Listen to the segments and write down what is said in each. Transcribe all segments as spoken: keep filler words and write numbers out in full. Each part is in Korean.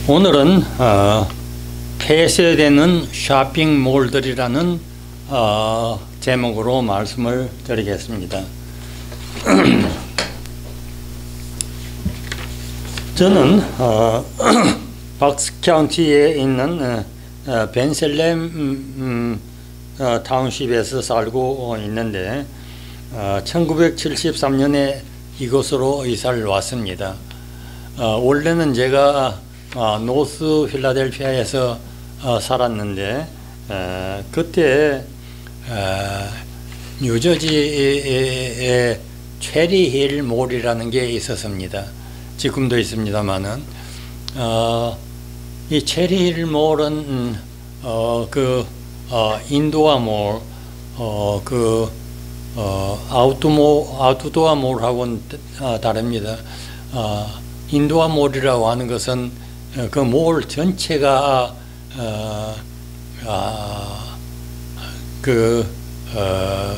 오늘은 어, 폐쇄되는 쇼핑몰들이라는 어, 제목으로 말씀을 드리겠습니다. 저는 어, 박스 카운티에 있는 어, 벤셀렘 음, 어, 타운십에서 살고 있는데 어, 천구백칠십삼 년에 이곳으로 이사를 왔습니다. 어, 원래는 제가 어, 노스 필라델피아에서 어, 살았는데 어, 그때 어, 뉴저지에 체리힐 몰이라는 게 있었습니다. 지금도 있습니다만은 어, 이 체리힐 몰은 음, 어, 그 어, 인도어 몰, 어, 그 어, 아우트모 아우트도어 몰하고는 어, 다릅니다. 어, 인도어 몰이라고 하는 것은 그 몰 전체가 어, 아, 그 어,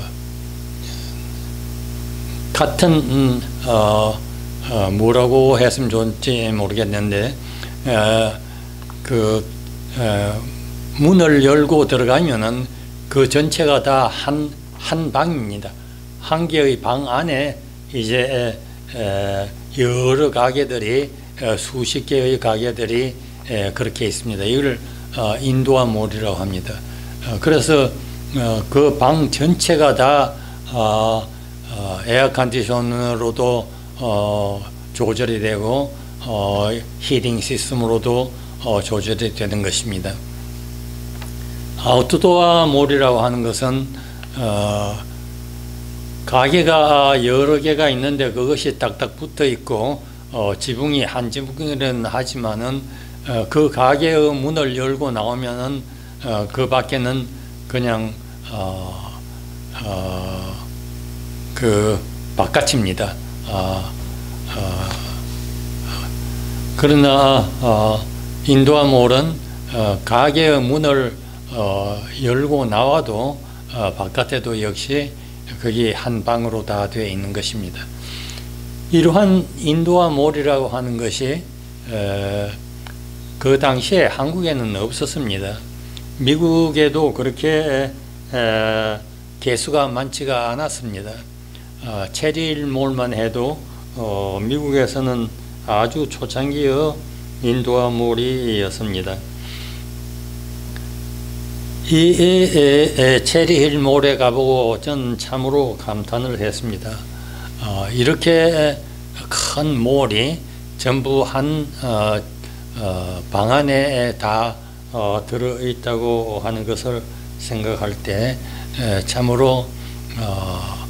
같은 음, 어, 어, 뭐라고 했으면 좋을지 모르겠는데 어, 그 어, 문을 열고 들어가면은 그 전체가 다 한 한 방입니다. 한 개의 방 안에 이제 에, 여러 가게들이 에, 수십 개의 가게들이 에, 그렇게 있습니다. 이걸 어, 인도어 몰이라고 합니다. 어, 그래서 어, 그 방 전체가 다 어, 어, 에어 컨디션으로도 어, 조절이 되고 어, 히팅 시스템으로도 어, 조절이 되는 것입니다. 아우트도어 몰이라고 하는 것은 어, 가게가 여러 개가 있는데 그것이 딱딱 붙어 있고 어, 지붕이 한 지붕이는 하지만은 어, 그 가게의 문을 열고 나오면은 어, 그 밖에는 그냥 어, 어, 그 바깥입니다. 어, 어, 그러나 어, 인도어 몰은 어, 가게의 문을 어, 열고 나와도 어, 바깥에도 역시 거기 한 방으로 다 되어 있는 것입니다. 이러한 인도어 몰이라고 하는 것이 어, 그 당시에 한국에는 없었습니다. 미국에도 그렇게 에, 개수가 많지가 않았습니다. 어, 체리힐 몰만 해도 어, 미국에서는 아주 초창기의 인도어 몰이었습니다. 이, 이, 이, 이 체리힐 몰에 가보고 전 참으로 감탄을 했습니다. 어, 이렇게 큰 몰이 전부 한 어, 어, 방 안에 다 어, 들어있다고 하는 것을 생각할 때 에, 참으로 어,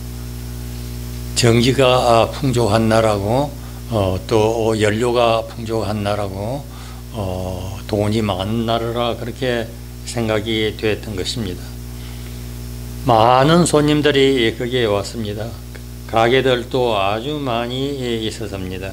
전기가 풍족한 나라고 어, 또 연료가 풍족한 나라고 어, 돈이 많은 나라라 그렇게 생각이 되었던 것입니다. 많은 손님들이 거기에 왔습니다. 가게들도 아주 많이 있었습니다.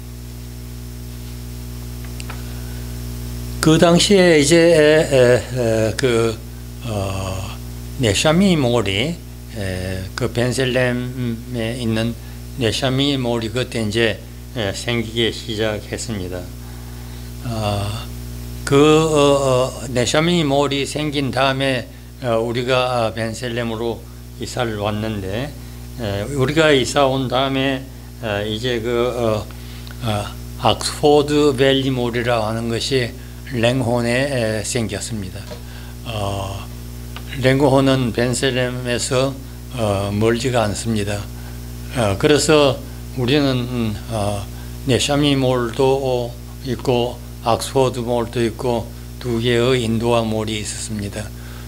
그 당시에 이제 에, 에, 그 어, 네샤미 몰이 에, 그 벤셀렘에 있는 네샤미 몰이 그때 이제 에, 생기기 시작했습니다. 어, 그 어, 어, 네샤미 몰이 생긴 다음에 어, 우리가 벤셀렘으로 이사를 왔는데 에, 우리가 이사 온 다음에 에, 이제 그 어, 어, 악스포드 밸리 몰이라고 하는 것이 랭혼에 에, 생겼습니다. 어, 랭혼은 벤셀렘에서 어, 멀지가 않습니다. 어, 그래서 우리는 음, 어, 네샤미 몰도 있고 악스포드 몰도 있고 두 개의 인도어 몰이 있었습니다.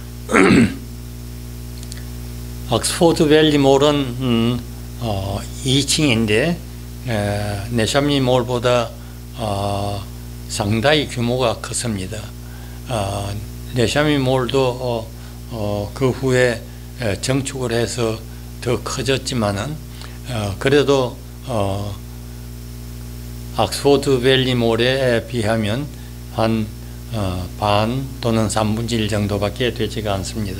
악스포드 밸리 몰은 음, 어, 이 층인데 에, 네샤미 몰보다 어, 상당히 규모가 컸습니다. 어, 네샤미 몰도 어, 어, 그 후에 에, 정축을 해서 더 커졌지만은 어, 그래도 어, 악스포드 밸리 몰에 비하면 한 어, 반 또는 삼분의 일 정도밖에 되지가 않습니다.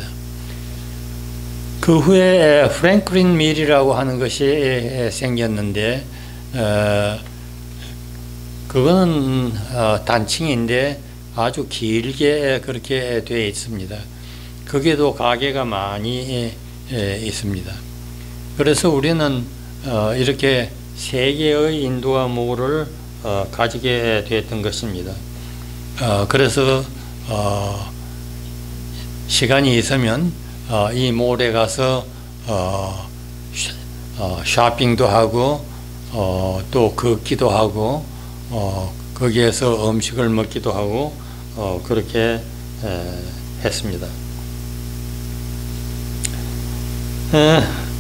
그 후에 프랭클린 밀이라고 하는 것이 생겼는데 어, 그거는 어, 단층인데 아주 길게 그렇게 되어 있습니다. 거기에도 가게가 많이 에, 있습니다. 그래서 우리는 어, 이렇게 세 개의 인도화 몰을 어, 가지게 되었던 것입니다. 어, 그래서 어, 시간이 있으면 어, 이 몰에 가서 어, 어, 쇼핑도 하고 어, 또 걷기도 하고 어, 거기에서 음식을 먹기도 하고 어, 그렇게 에, 했습니다. 에,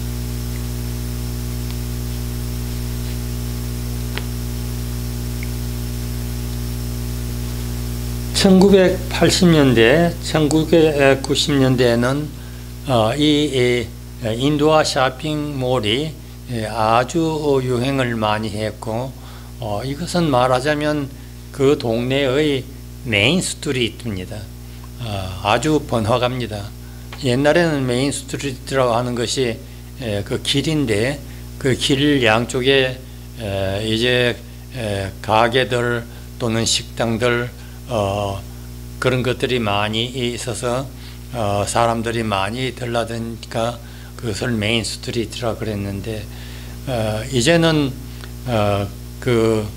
천구백팔십 년대, 천구백구십 년대에는 어, 이, 이 인도화 쇼핑몰이 아주 유행을 많이 했고 어, 이것은 말하자면 그 동네의 메인 스트리트입니다. 어, 아주 번화가입니다. 옛날에는 메인 스트리트라고 하는 것이 에, 그 길인데 그 길 양쪽에 에, 이제 에, 가게들 또는 식당들 어, 그런 것들이 많이 있어서 어, 사람들이 많이 들라드니까 그것을 메인 스트리트라 그랬는데 어, 이제는 어, 그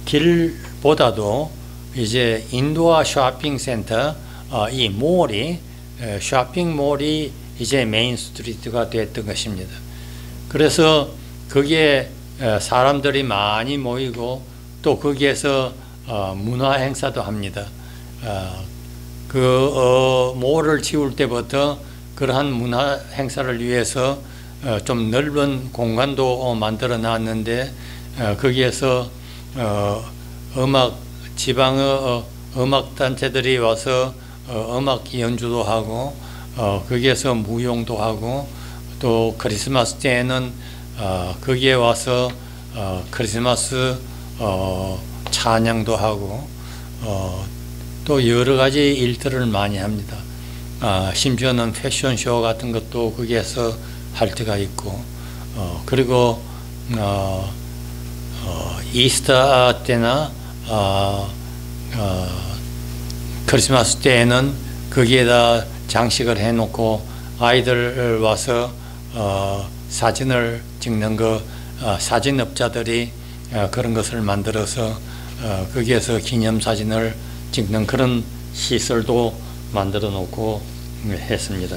길보다도 이제 인도화 쇼핑센터 어, 이 몰이 에, 쇼핑몰이 이제 메인 스트리트가 됐던 것입니다. 그래서 거기에 에, 사람들이 많이 모이고 또 거기에서 어, 문화 행사도 합니다. 어, 그 어, 몰을 지을 때부터 그러한 문화 행사를 위해서 어, 좀 넓은 공간도 어, 만들어 놨는데 어, 거기에서 어, 음악 지방의 어, 음악 단체들이 와서 어, 음악 연주도 하고 어, 거기에서 무용도 하고 또 크리스마스 때에는 어, 거기에 와서 어, 크리스마스 어, 찬양도 하고 어, 또 여러 가지 일들을 많이 합니다. 아, 심지어는 패션쇼 같은 것도 거기에서 할 때가 있고 어, 그리고 어, 어, 이스터 때나 어, 어, 크리스마스 때에는 거기에다 장식을 해놓고 아이들 와서 어, 사진을 찍는 거 어, 사진업자들이 어, 그런 것을 만들어서 어, 거기에서 기념사진을 찍는 그런 시설도 만들어 놓고 했습니다.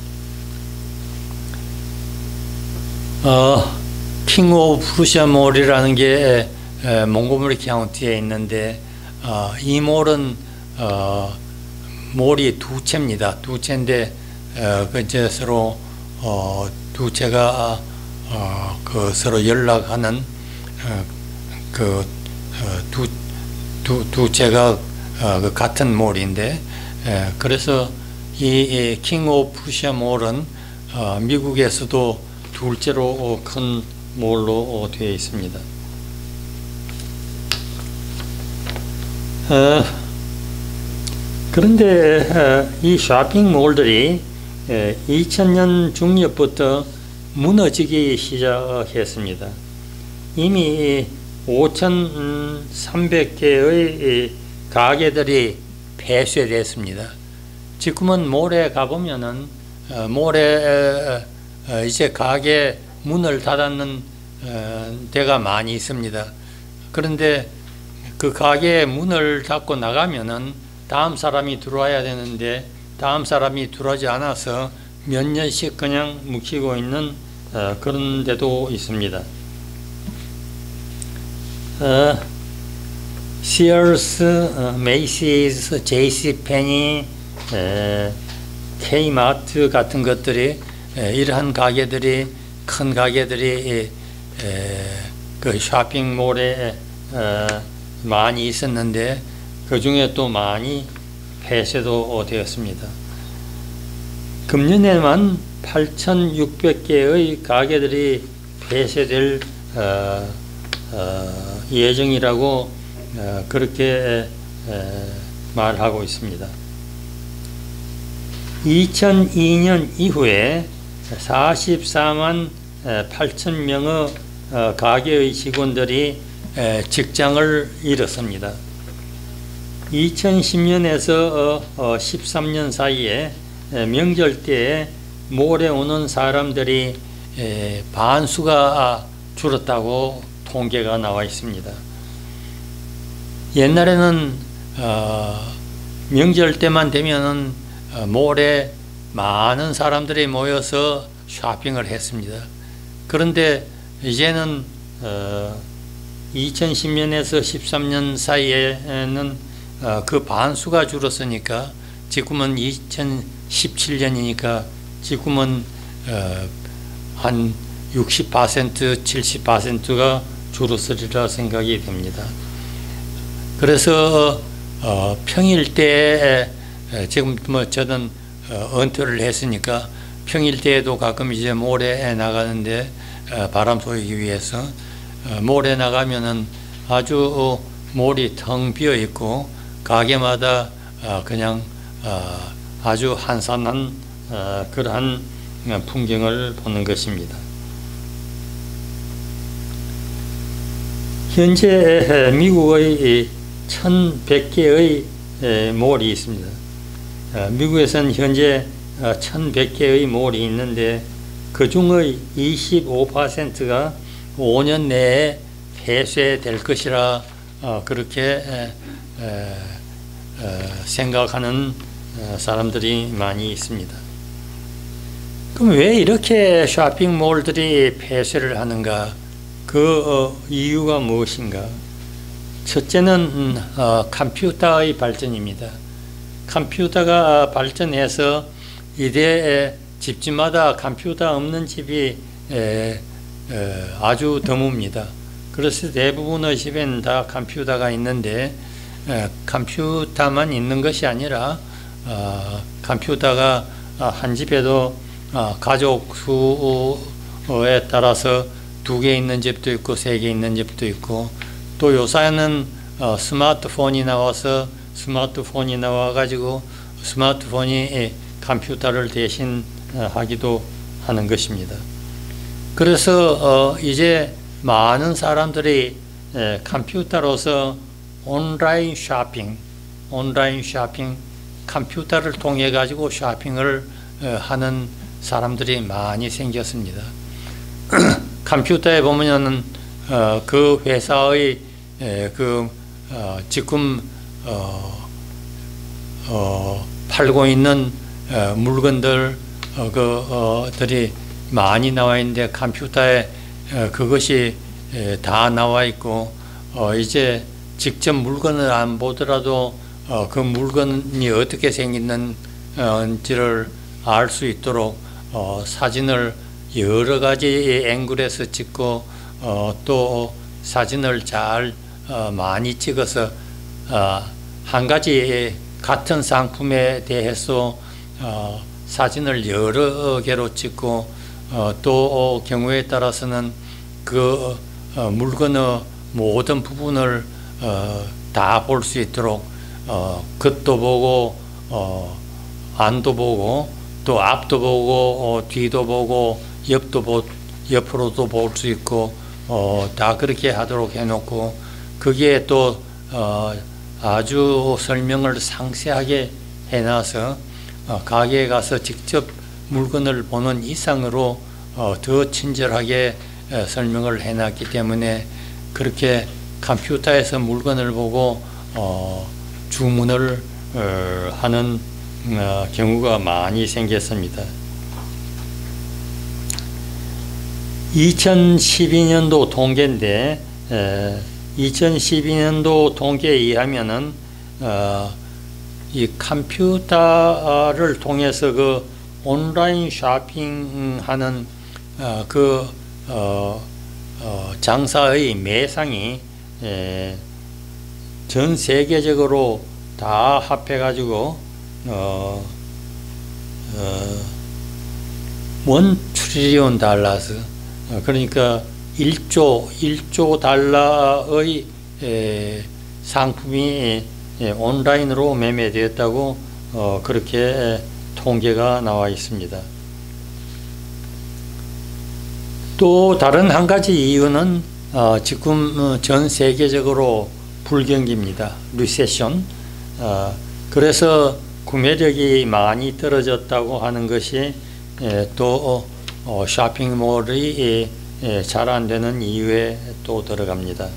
어, 킹 오브 프루시아 몰이라는 게 에, 몽고머리 카운티에 있는데 어, 이 몰은 어, 몰이 두 채입니다. 두 채인데 어, 그 이제 서로 어, 두 채가 어, 그 서로 연락하는 어, 그 두 두 두 채가 어, 그 같은 몰인데 에, 그래서 이 킹 오브 프루시아 몰은 어, 미국에서도 둘째로 큰 몰로 되어 있습니다. 어, 그런데 어, 이 쇼핑몰들이 에, 이천 년 중엽부터 무너지기 시작했습니다. 이미 오천삼백 개의 가게들이 폐쇄됐습니다. 지금은 몰에 가보면은 어, 몰에 어, 이제 가게 문을 닫았는 어, 데가 많이 있습니다. 그런데 그 가게 문을 닫고 나가면은 다음 사람이 들어와야 되는데 다음 사람이 들어오지 않아서 몇 년씩 그냥 묵히고 있는 어, 그런 데도 있습니다. 어, 시어스, 어, 메이시스, 제이씨페니, 에, K마트 같은 것들이 에, 이러한 가게들이 큰 가게들이 에, 그 쇼핑몰에 에, 많이 있었는데 그 중에 또 많이 폐쇄도 되었습니다. 금년에만 팔천육백 개의 가게들이 폐쇄될 어, 어, 예정이라고 어, 그렇게 에, 말하고 있습니다. 이천이 년 이후에 사십사만 팔천 명의 어, 가게의 직원들이 직장을 잃었습니다. 이천십 년에서 십삼 년 사이에 명절 때에 몰에 오는 사람들이 반수가 줄었다고 통계가 나와 있습니다. 옛날에는 명절 때만 되면은 몰에 많은 사람들이 모여서 쇼핑을 했습니다. 그런데 이제는 이천십 년에서 십삼 년 사이에는 그 반수가 줄었으니까 지금은 이천십칠 년이니까 지금은 한 육십 퍼센트, 칠십 퍼센트가 줄었으리라 생각이 됩니다. 그래서 평일 때 지금 뭐 저는 은퇴를 했으니까 평일 때에도 가끔 이제 몰에 나가는데 바람 쏘기 위해서 몰에 나가면은 아주 몰이 텅 비어 있고 가게마다 그냥 아주 한산한 그러한 풍경을 보는 것입니다. 현재 미국의 천백 개의 몰이 있습니다. 미국에서는 현재 천백 개의 몰이 있는데 그 중의 이십오 퍼센트가 오 년 내에 폐쇄될 것이라 그렇게 생각하는 사람들이 많이 있습니다. 그럼 왜 이렇게 쇼핑몰들이 폐쇄를 하는가? 그 이유가 무엇인가? 첫째는 컴퓨터의 발전입니다. 컴퓨터가 발전해서 이제 집집마다 컴퓨터 없는 집이 아주 드뭅니다. 그래서 대부분의 집에는 다 컴퓨터가 있는데 컴퓨터만 있는 것이 아니라 컴퓨터가 한 집에도 가족 수에 따라서 두 개 있는 집도 있고 세 개 있는 집도 있고 또 요새는 스마트폰이 나와서 스마트폰이 나와가지고 스마트폰이 컴퓨터를 대신하기도 하는 것입니다. 그래서 이제 많은 사람들이 컴퓨터로서 온라인 쇼핑, 온라인 쇼핑, 컴퓨터를 통해 가지고 쇼핑을 하는 사람들이 많이 생겼습니다. 컴퓨터에 보면은 그 회사의 그 지금 팔고 있는 물건들 그들이 많이 나와 있는데 컴퓨터에 그것이 다 나와 있고 이제 직접 물건을 안 보더라도 그 물건이 어떻게 생겼는지를 알 수 있도록 사진을 여러 가지 앵글에서 찍고 또 사진을 잘 많이 찍어서 한 가지 같은 상품에 대해서 사진을 여러 개로 찍고 또 경우에 따라서는 그 물건의 모든 부분을 다 볼 수 있도록 겉도 보고 안도 보고 또 앞도 보고 뒤도 보고 옆도 보, 옆으로도 볼 수 있고 다 그렇게 하도록 해놓고 거기에 또 아주 설명을 상세하게 해놔서 가게에 가서 직접 물건을 보는 이상으로 더 친절하게 설명을 해놨기 때문에 그렇게 컴퓨터에서 물건을 보고 주문을 하는 경우가 많이 생겼습니다. 이천십이 년도 통계인데 이천십이 년도 통계에 의하면은 어, 이 컴퓨터를 통해서 그 온라인 쇼핑하는 어, 그 어, 어, 장사의 매상이 에, 전 세계적으로 다 합해가지고 어, 어, 원 트릴리온 달러스 그러니까 일조 달러의 에, 상품이 에, 온라인으로 매매되었다고 어, 그렇게 에, 통계가 나와 있습니다. 또 다른 한 가지 이유는 어, 지금 전 세계적으로 불경기입니다. 리세션. 어, 그래서 구매력이 많이 떨어졌다고 하는 것이 예, 또 어, 쇼핑몰이 예, 예, 잘 안되는 이유에 또 들어갑니다.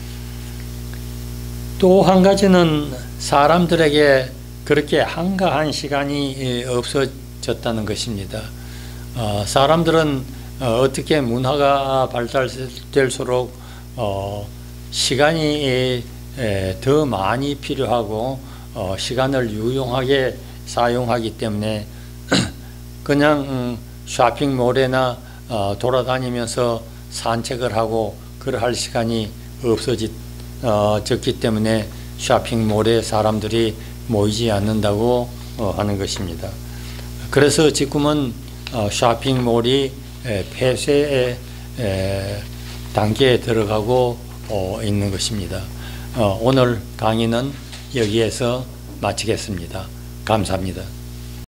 또 한 가지는 사람들에게 그렇게 한가한 시간이 예, 없어졌다는 것입니다. 어, 사람들은 어, 어떻게 문화가 발달될수록 어, 시간이 에, 더 많이 필요하고 어, 시간을 유용하게 사용하기 때문에 그냥 음, 쇼핑몰에나 어, 돌아다니면서 산책을 하고 그럴 시간이 없어졌기 어, 때문에 쇼핑몰에 사람들이 모이지 않는다고 어, 하는 것입니다. 그래서 지금은 어, 쇼핑몰이 에, 폐쇄 에, 단계에 들어가고 어, 있는 것입니다. 어, 오늘 강의는 여기에서 마치겠습니다. 감사합니다.